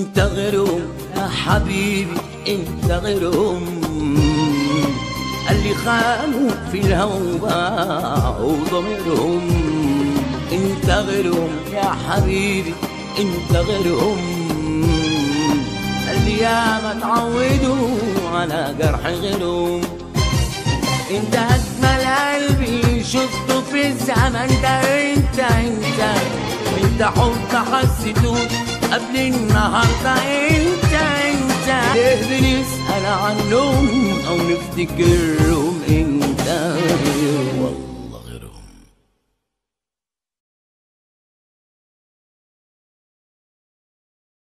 انت غيرهم يا حبيبي انت غيرهم، اللي خانوا في الهوى باعوا ضميرهم. انت غيرهم يا حبيبي انت غيرهم، اللي ياما تعودوا على جرح غيرهم. انت اجمل قلبي شفته في الزمن ده، انت حب حسيته قبل النهارده. انت ليه بنسأل عنهم او نفتكرهم؟ انت